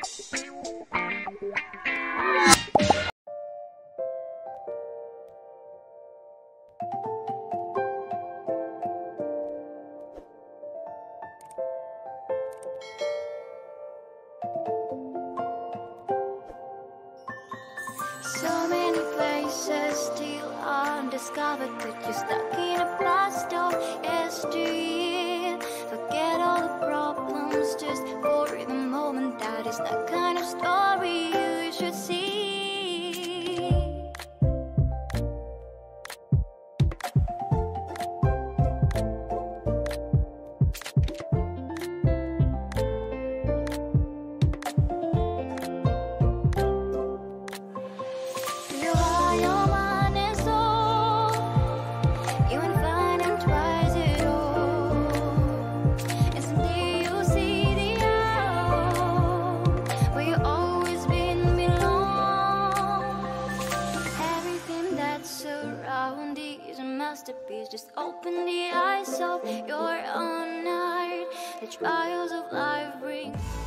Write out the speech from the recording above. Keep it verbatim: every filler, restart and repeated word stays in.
So many places still undiscovered, but you're stuck in a blast of yesteryear. Forget all the problems just for the moment. That is the kind of story you should see. Just open the eyes of your own heart. The trials of life bring